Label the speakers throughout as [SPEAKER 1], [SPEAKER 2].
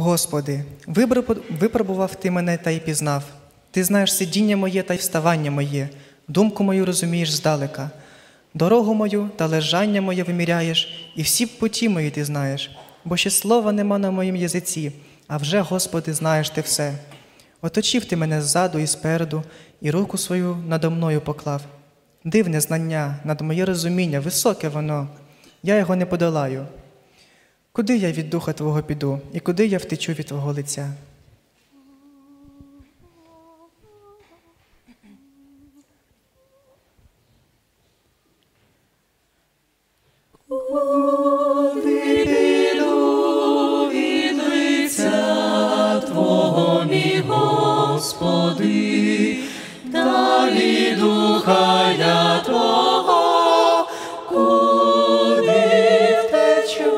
[SPEAKER 1] Господи, випробував Ти мене та й пізнав. Ти знаєш сидіння моє та й вставання моє, думку мою розумієш здалека. Дорогу мою та лежання моє виміряєш, і всі путі мої Ти знаєш. Бо ще слова нема на моїм язиці, а вже, Господи, знаєш Ти все. Оточив Ти мене ззаду і спереду, і руку свою надо мною поклав. Дивне знання, над моє розуміння, високе воно, я його не подолаю. Куди я від Духа Твого піду, і куди я втечу від Твого лиця?
[SPEAKER 2] Куди піду від лиця Твого, мій Господи, та від Духа я Твого, куди втечу?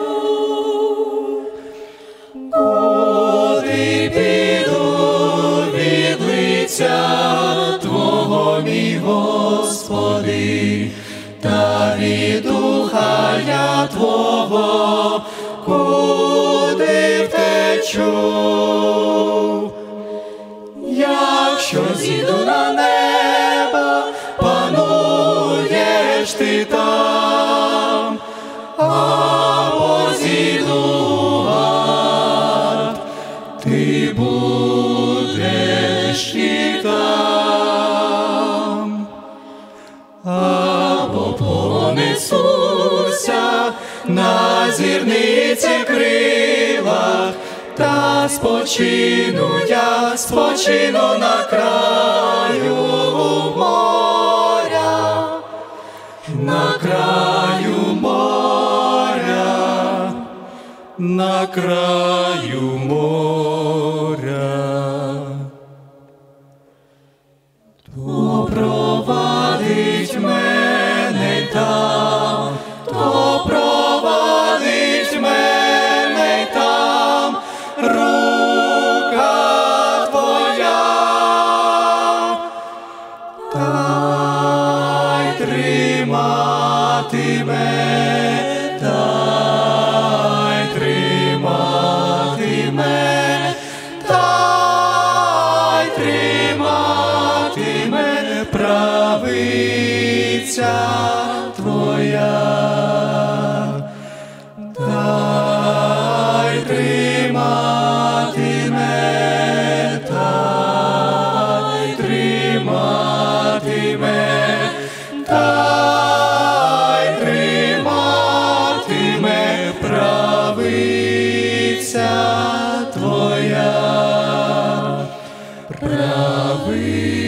[SPEAKER 2] Куди піду від лиця Твого, мій Господи, та від Духа я Твого, куди втечу? Якщо зійду на небо, пануєш Ти там, або зійду в ад, Ти будеш і там. Або понесуся на зірниці крилах, та спочину на краю моря, на краю моря, на краю моря. То провадить мене там, то провадить мене там рука Твоя, та й триматиме, та й триматиме, та й триматиме правиця Твоя, та й триматиме, та й триматиме, та й триматиме правиця Твоя, правиця.